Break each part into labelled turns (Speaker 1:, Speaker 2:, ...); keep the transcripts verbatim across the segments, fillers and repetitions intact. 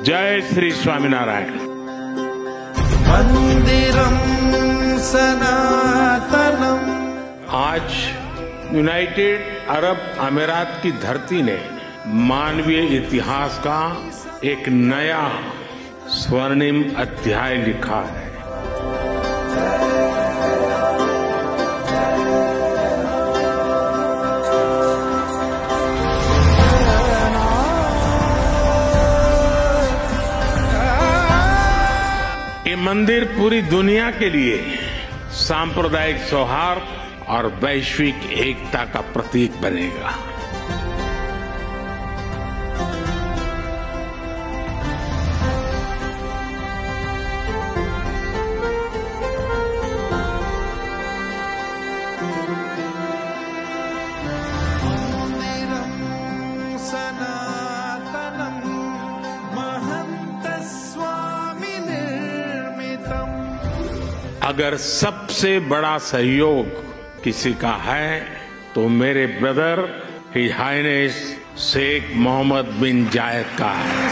Speaker 1: जय श्री स्वामीनारायण।
Speaker 2: मंदिरम सनातनम।
Speaker 1: आज United Arab अमीरात की धरती ने मानवीय इतिहास का एक नया स्वर्णिम अध्याय लिखा है। ये मंदिर पूरी दुनिया के लिए सांप्रदायिक सौहार्द और वैश्विक एकता का प्रतीक बनेगा। अगर सबसे बड़ा सहयोग किसी का है तो मेरे brother his highness Sheikh Mohammed bin Zayed का है।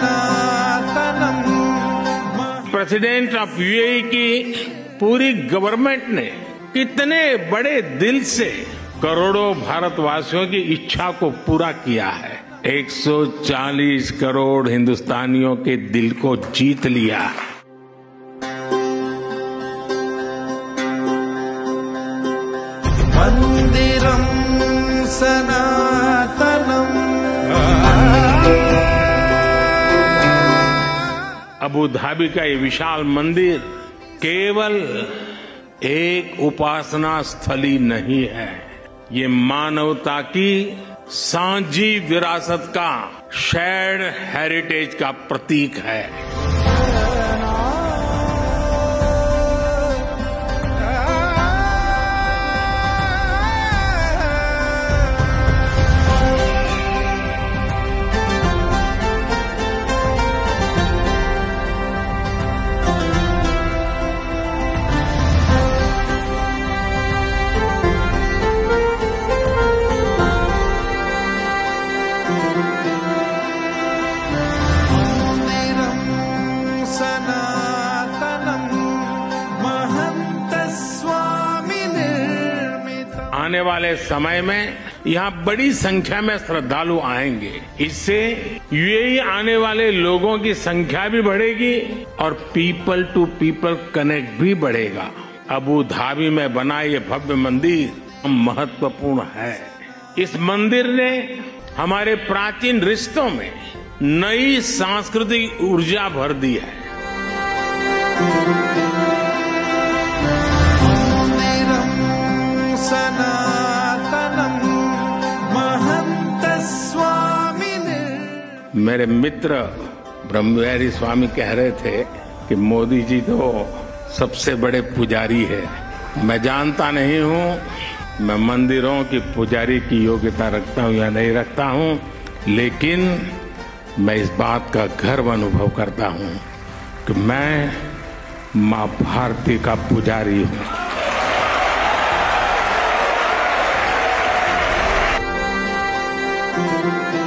Speaker 1: प्रेसिडेंट ऑफ यूएई की पूरी गवर्नमेंट ने कितने बड़े दिल से करोड़ों भारतवासियों की इच्छा को पूरा किया है। एक सौ चालीस करोड़ हिंदुस्तानियों के दिल को जीत लिया है।
Speaker 2: मंदिरम सनातनम।
Speaker 1: अबू धाबी का ये विशाल मंदिर केवल एक उपासना स्थली नहीं है, ये मानवता की सांझी विरासत का शेयर्ड हेरिटेज का प्रतीक है। आने वाले समय में यहाँ बड़ी संख्या में श्रद्धालु आएंगे। इससे यूएई आने वाले लोगों की संख्या भी बढ़ेगी और पीपल टू पीपल कनेक्ट भी बढ़ेगा। अबू धाबी में बना ये भव्य मंदिर महत्वपूर्ण है। इस मंदिर ने हमारे प्राचीन रिश्तों में नई सांस्कृतिक ऊर्जा भर दी है। मेरे मित्र ब्रह्मविहारी स्वामी कह रहे थे कि मोदी जी तो सबसे बड़े पुजारी है। मैं जानता नहीं हूं मैं मंदिरों की पुजारी की योग्यता रखता हूं या नहीं रखता हूं, लेकिन मैं इस बात का गर्व अनुभव करता हूं कि मैं मां भारती का पुजारी हूं।
Speaker 2: Thank you.